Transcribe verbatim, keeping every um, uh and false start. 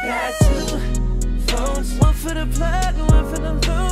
Got two phones, one for the plug and one for the loop.